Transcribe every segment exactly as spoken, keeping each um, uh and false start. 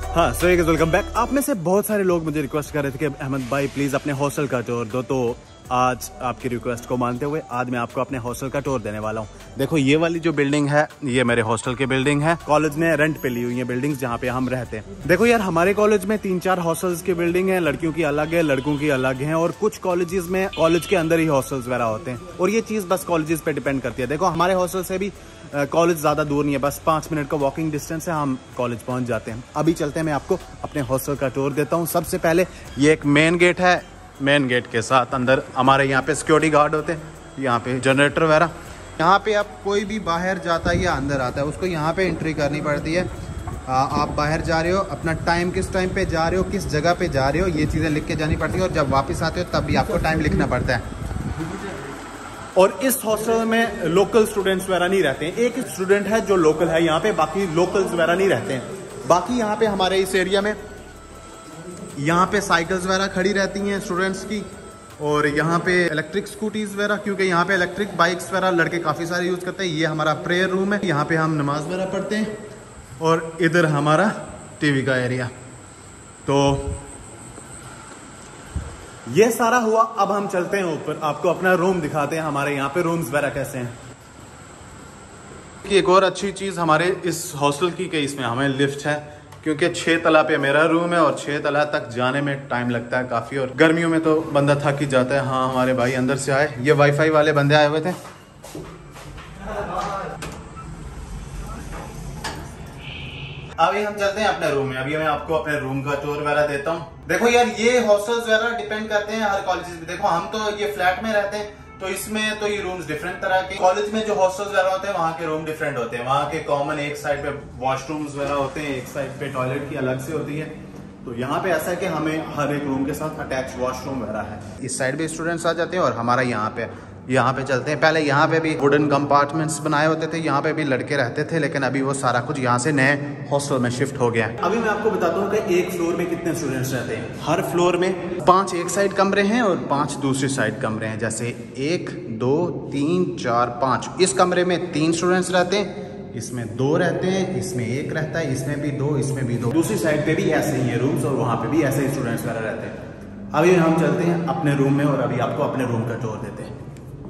हाँ so welcome back. आप में से बहुत सारे लोग मुझे रिक्वेस्ट कर रहे थे कि अहमद भाई प्लीज अपने हॉस्टल का टूर दो, तो आज आपकी रिक्वेस्ट को मानते हुए आज मैं आपको अपने हॉस्टल का टूर देने वाला हूँ। देखो ये वाली जो बिल्डिंग है ये मेरे हॉस्टल की बिल्डिंग है। कॉलेज ने रेंट पे ली हुई है बिल्डिंग्स जहाँ पे हम रहते हैं। देखो यार हमारे कॉलेज में तीन चार हॉस्टल्स की बिल्डिंग है, लड़कियों की अलग है, लड़कों की अलग है, और कुछ कॉलेजेस में कॉलेज के अंदर ही हॉस्टल्स वगैरह होते हैं, और ये चीज बस कॉलेजेस पे डिपेंड करती है। देखो हमारे हॉस्टल से भी कॉलेज ज्यादा दूर नहीं है, बस पांच मिनट का वॉकिंग डिस्टेंस है, हम कॉलेज पहुंच जाते हैं। अभी चलते हैं, मैं आपको अपने हॉस्टल का टूर देता हूँ। सबसे पहले ये एक मेन गेट है, मेन गेट के साथ अंदर हमारे यहाँ पे सिक्योरिटी गार्ड होते हैं, यहाँ पे जनरेटर वगैरह। यहाँ पे आप कोई भी बाहर जाता है या अंदर आता है उसको यहाँ पे एंट्री करनी पड़ती है। आ, आप बाहर जा रहे हो, अपना टाइम किस टाइम पे जा रहे हो, किस जगह पे जा रहे हो, ये चीज़ें लिख के जानी पड़ती है, और जब वापस आते हो तब भी आपको टाइम लिखना पड़ता है। और इस हॉस्टल में लोकल स्टूडेंट्स वगैरह नहीं रहते हैं। एक स्टूडेंट है जो लोकल है यहाँ पे, बाकी लोकल्स वगैरह नहीं रहते हैं। बाकी यहाँ पे हमारे इस एरिया में यहाँ पे साइकिल्स वगैरह खड़ी रहती हैं स्टूडेंट्स की, और यहाँ पे इलेक्ट्रिक स्कूटीज वगैरह, क्योंकि यहाँ पे इलेक्ट्रिक बाइक्स वगैरह लड़के काफ़ी सारे यूज़ करते हैं। ये हमारा प्रेयर रूम है, यहाँ पे हम नमाज वगैरह पढ़ते हैं, और इधर हमारा टीवी का एरिया। तो ये सारा हुआ। अब हम चलते हैं ऊपर, आपको अपना रूम दिखाते हैं, हमारे यहाँ पे रूम्स वगैरह कैसे हैं। एक और अच्छी चीज़ हमारे इस हॉस्टल की कि इसमें हमें लिफ्ट है, क्योंकि छः तला पे मेरा रूम है और छः तला तक जाने में टाइम लगता है काफ़ी, और गर्मियों में तो बंदा थक ही जाता है। हाँ हमारे भाई अंदर से आए, ये वाईफाई वाले बंदे आए हुए थे। अभी हम चलते हैं अपने रूम में। अभी मैं आपको अपने रूम का टूर वगैरह देता हूँ। देखो यार ये हॉस्टल्स वगैरह डिपेंड करते हैं हर कॉलेज में। देखो हम तो ये फ्लैट में रहते हैं, तो इसमें तो ये रूम्स डिफरेंट तरह के। कॉलेज में जो हॉस्टल्स वगैरह होते हैं वहाँ के रूम डिफरेंट होते हैं। वहाँ के कॉमन एक साइड पे वॉशरूम्स वगैरह होते हैं, एक साइड पे टॉयलेट की अलग से होती है। तो यहाँ पे ऐसा है कि हमें हर एक रूम के साथ अटैच वॉशरूम वगैरह है। इस साइड भी स्टूडेंट्स आ जाते हैं, और हमारा यहाँ पे यहाँ पे चलते हैं। पहले यहाँ पे भी वुडन कंपार्टमेंट्स बनाए होते थे, यहाँ पे भी लड़के रहते थे, लेकिन अभी वो सारा कुछ यहाँ से नए हॉस्टल में शिफ्ट हो गया है। अभी मैं आपको बताता हूँ कि एक फ्लोर में कितने स्टूडेंट्स रहते हैं। हर फ्लोर में पांच एक साइड कमरे हैं और पांच दूसरी साइड कमरे हैं। जैसे एक दो तीन चार पाँच, इस कमरे में तीन स्टूडेंट्स रहते हैं, इसमें दो रहते हैं, इसमें एक रहता है, इसमें भी दो, इसमें भी दो। दूसरी साइड पे भी ऐसे ही है रूम्स, और वहाँ पे भी ऐसे ही स्टूडेंट्स वगैरह रहते हैं। अभी हम चलते हैं अपने रूम में, और अभी आपको अपने रूम का टूर देते हैं।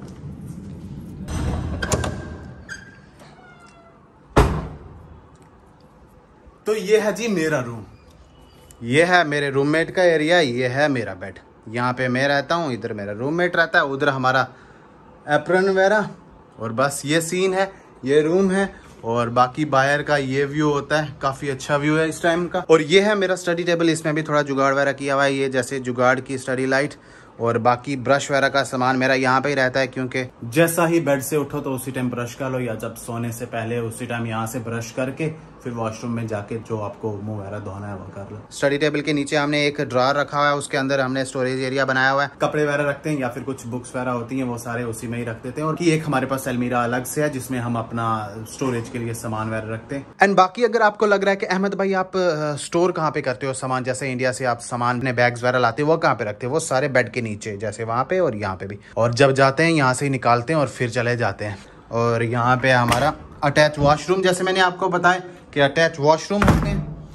तो ये है जी मेरा रूम, ये है मेरे रूममेट का एरिया, ये है मेरा बेड। यहाँ पे मैं रहता हूँ, इधर मेरा रूममेट रहता है, उधर हमारा एप्रन वगैरह, और बस ये सीन है, ये रूम है। और बाकी बाहर का ये व्यू होता है, काफ़ी अच्छा व्यू है इस टाइम का। और ये है मेरा स्टडी टेबल, इसमें भी थोड़ा जुगाड़ वगैरह किया हुआ है, ये जैसे जुगाड़ की स्टडी लाइट। और बाकी ब्रश वगैरह का सामान मेरा यहाँ पे ही रहता है, क्योंकि जैसा ही बेड से उठो तो उसी टाइम ब्रश कर लो, या जब सोने से पहले उसी टाइम यहाँ से ब्रश करके फिर वॉशरूम में जाके जो आपको मुंह वगैरह धोना है वो कर लो। स्टडी टेबल के नीचे हमने एक ड्रॉर रखा हुआ है, उसके अंदर हमने स्टोरेज एरिया बनाया हुआ है। कपड़े वगैरह रखते हैं या फिर कुछ बुक्स वगैरह होती हैं वो सारे उसी में ही रख देते हैं। और एक हमारे पास अलमीरा अलग से है जिसमें हम अपना स्टोरेज के लिए सामान वगैरह रखते हैं। एंड बाकी अगर आपको लग रहा है कि अहमद भाई आप स्टोर कहाँ पे करते हो सामान, जैसे इंडिया से आप सामान अपने बैग्स वगैरह लाते हो, वो कहाँ पे रखते हो? वो सारे बेड के नीचे, जैसे वहाँ पे और यहाँ पे भी। और जब जाते हैं यहाँ से ही निकालते हैं और फिर चले जाते हैं। और यहाँ पे हमारा अटैच वॉशरूम, जैसे मैंने आपको बताया कि अटैच वॉशरूम होते हैं,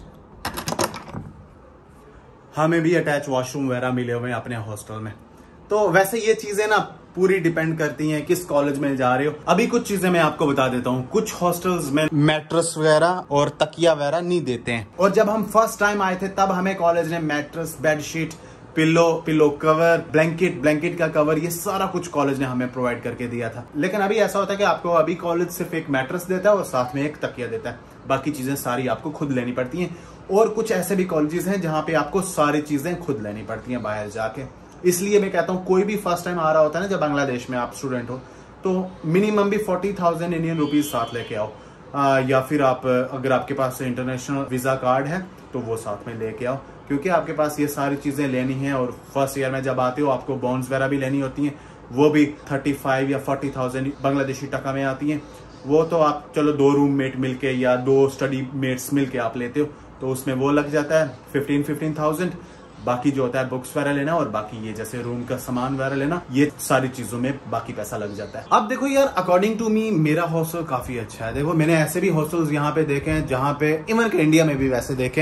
हमें भी अटैच वॉशरूम वगैरह मिले हुए हैं अपने हॉस्टल में। तो वैसे ये चीजें ना पूरी डिपेंड करती हैं किस कॉलेज में जा रहे हो। अभी कुछ चीजें मैं आपको बता देता हूँ। कुछ हॉस्टल्स में मैट्रेस वगैरह और तकिया वगैरह नहीं देते हैं, और जब हम फर्स्ट टाइम आए थे तब हमें कॉलेज ने mattress, bedsheet, pillow, pillow cover, blanket, blanket का कवर, ये सारा कुछ कॉलेज ने हमें प्रोवाइड करके दिया था। लेकिन अभी ऐसा होता है कि आपको अभी कॉलेज सिर्फ एक मैट्रेस देता है और साथ में एक तकिया देता है, बाकी चीजें सारी आपको खुद लेनी पड़ती हैं। और कुछ ऐसे भी कॉलेजेस हैं जहां पे आपको सारी चीजें खुद लेनी पड़ती हैं बाहर जाके। इसलिए मैं कहता हूँ कोई भी फर्स्ट टाइम आ रहा होता है ना, जब बांग्लादेश में आप स्टूडेंट हो, तो मिनिमम भी फोर्टी थाउजेंड इंडियन रुपीज साथ लेके आओ। आ, या फिर आप अगर आपके पास इंटरनेशनल वीजा कार्ड है तो वो साथ में लेके आओ, क्योंकि आपके पास ये सारी चीजें लेनी है। और फर्स्ट ईयर में जब आते हो आपको बॉन्ड्स वगैरह भी लेनी होती हैं, वो भी थर्टी फाइव या फोर्टी थाउजेंड बांग्लादेशी टका में आती हैं। वो तो आप चलो दो रूममेट मिलके या दो स्टडी मेट्स मिलके आप लेते हो, तो उसमें वो लग जाता है फिफ्टीन फिफ्टीन थाउजेंड। बाकी जो होता है बुक्स वगैरह लेना और बाकी ये जैसे रूम का सामान वगैरह लेना, ये सारी चीजों में बाकी पैसा लग जाता है। अब देखो यार, अकॉर्डिंग टू मी मेरा हॉस्टल काफी अच्छा है। देखो मैंने ऐसे भी हॉस्टल्स यहाँ पे देखे हैं जहाँ पे इवन के इंडिया में भी वैसे देखे,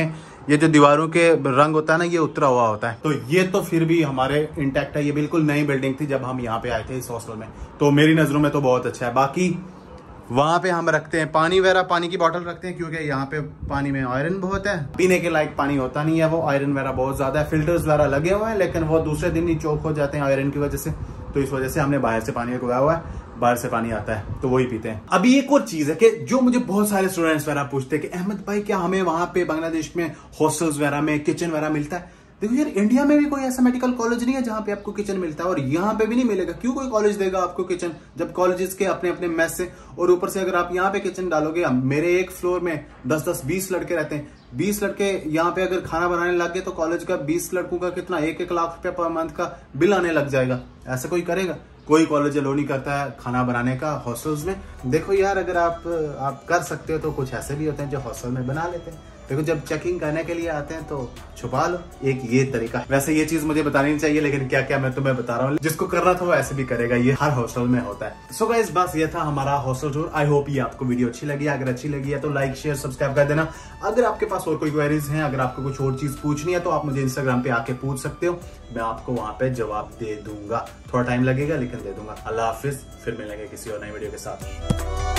ये जो दीवारों के रंग होता है ना, ये उतरा हुआ होता है। तो ये तो फिर भी हमारे इंटैक्ट है। ये बिल्कुल नई बिल्डिंग थी जब हम यहाँ पे आए थे इस हॉस्टल में, तो मेरी नजरों में तो बहुत अच्छा है। बाकी वहाँ पे हम रखते हैं पानी वगैरह, पानी की बोतल रखते हैं क्योंकि यहाँ पे पानी में आयरन बहुत है, पीने के लायक पानी होता नहीं है, वो आयरन वगैरह बहुत ज्यादा है। फिल्टर्स वगैरह लगे हुए हैं लेकिन वो दूसरे दिन ही चौक हो जाते हैं आयरन की वजह से, तो इस वजह से हमने बाहर से पानी लगवाया हुआ है, बाहर से पानी आता है तो वही पीते हैं। अभी एक और चीज है कि जो मुझे बहुत सारे स्टूडेंट्स वगैरह पूछते हैं कि अहमद भाई क्या हमें वहां पे बांग्लादेश में हॉस्टल्स वगैरह में किचन वगैरह मिलता है? देखो यार, इंडिया में भी कोई ऐसा मेडिकल कॉलेज नहीं है जहां पे आपको किचन मिलता है, और यहाँ पे भी नहीं मिलेगा। क्यों कोई कॉलेज देगा आपको किचन, जब कॉलेजेस के अपने अपने मेस से, और ऊपर से अगर आप यहाँ पे किचन डालोगे, मेरे एक फ्लोर में दस दस बीस लड़के रहते हैं, बीस लड़के यहाँ पे अगर खाना बनाने लग गए तो कॉलेज का बीस लड़कों का कितना एक एक लाख रुपया पर मंथ का बिल आने लग जाएगा। ऐसा कोई करेगा? कोई कॉलेज अलो नहीं करता है खाना बनाने का हॉस्टल्स में। देखो यार, अगर आप आप कर सकते हो तो कुछ ऐसे भी होते हैं जो हॉस्टल में बना लेते हैं। देखो जब चेकिंग करने के लिए आते हैं तो छुपा लो, एक ये तरीका। वैसे ये चीज मुझे बतानी नहीं चाहिए लेकिन क्या क्या मैं तुम्हें बता रहा हूँ, जिसको करना था वो ऐसे भी करेगा, ये हर हॉस्टल में होता है। सो गाइस, बस ये था हमारा हॉस्टल टूर। आई होप ये आपको वीडियो अच्छी लगी। अगर अच्छी लगी है तो लाइक शेयर सब्सक्राइब कर देना। अगर आपके पास और कोई क्वेरीज हैं, अगर आपको कुछ और चीज पूछनी है तो आप मुझे इंस्टाग्राम पे आके पूछ सकते हो, मैं आपको वहां पे जवाब दे दूंगा। थोड़ा टाइम लगेगा लेकिन दे दूंगा। अल्लाह हाफिज, फिर मिलेंगे किसी और नई वीडियो के साथ।